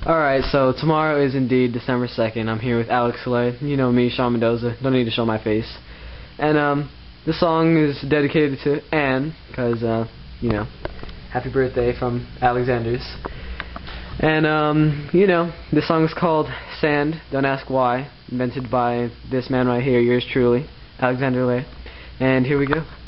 Alright, so tomorrow is indeed December 2nd. I'm here with Alex Soleil. You know me, Sean Mendoza. Don't need to show my face. And, this song is dedicated to Anne, because, you know, happy birthday from Alexander's. And, you know, this song is called Sand, Don't Ask Why, invented by this man right here, yours truly, Alexander Lay. And here we go.